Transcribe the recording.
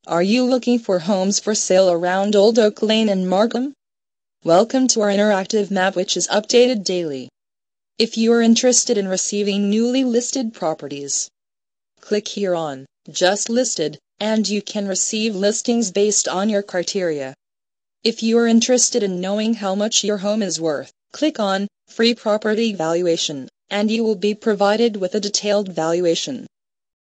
Are you looking for homes for sale around Old Oak Lane in Markham? Welcome to our interactive map, which is updated daily. If you are interested in receiving newly listed properties, click here on Just Listed, and you can receive listings based on your criteria. If you are interested in knowing how much your home is worth, click on Free Property Valuation, and you will be provided with a detailed valuation.